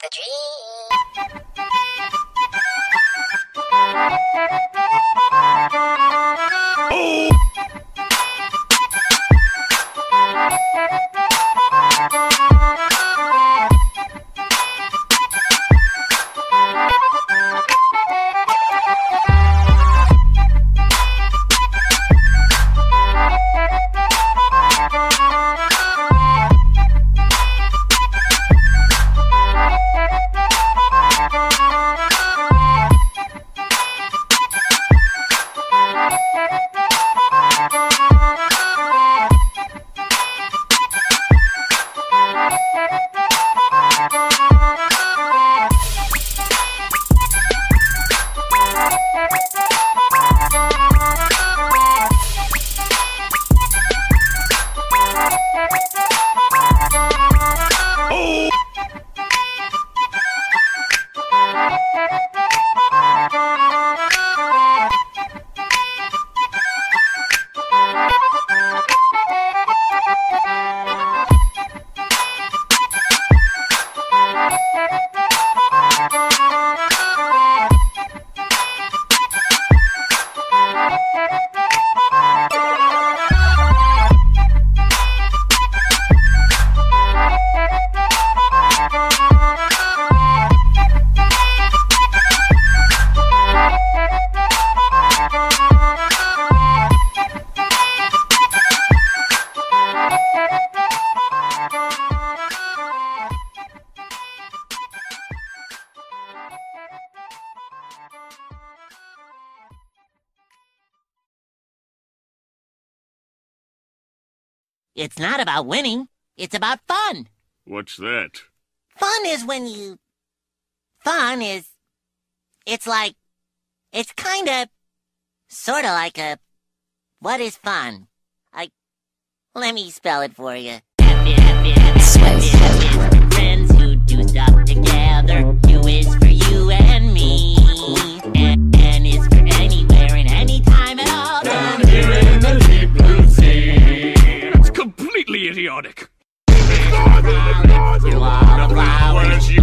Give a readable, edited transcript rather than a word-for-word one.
the dream. Oh! It's not about winning. It's about fun. What's that? Fun is when you... Fun is... It's like... It's kinda... Sorta like a... What is fun? Let me spell it for you. F is friends who do stuff together. U is for you and me. N is for anywhere and anytime at all. Down here in the deep blue sea. It's completely idiotic. Through all the flowers.